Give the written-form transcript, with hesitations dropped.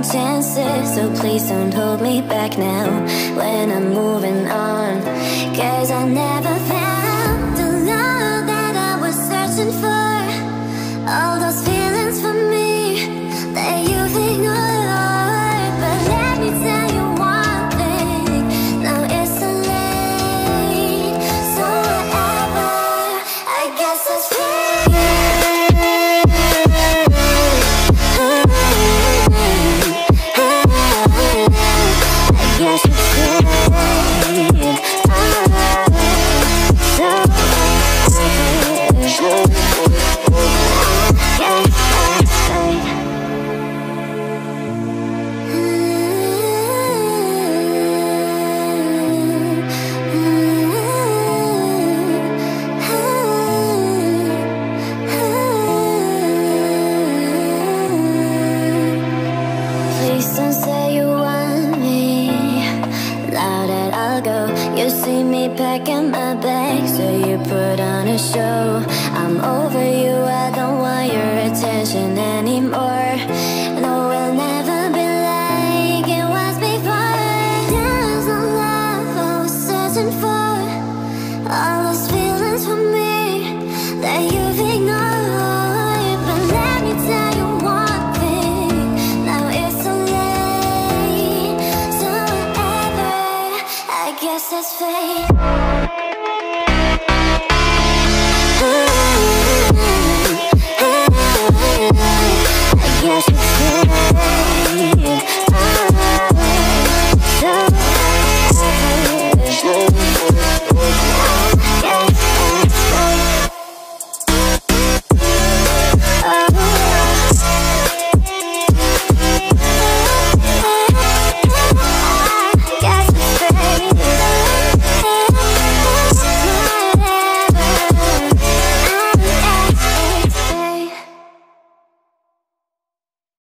chances, so please don't hold me back now when I'm moving on. 'Cause I never found the love that I was searching for. All those feelings for me that you've ignored. But let me tell you one thing, now it's too late. So whatever, I guess it's free. I guess it's free. Please don't say you want me. Now that I'll go, you see me packing my bags, so you put on a show. I'm over you, I don't want your attention anymore. No, we'll never be like it was before. There's no love I was searching for. All those feelings for me that you've ignored. But let me tell you one thing, now it's too late. So whatever, I guess that's fate.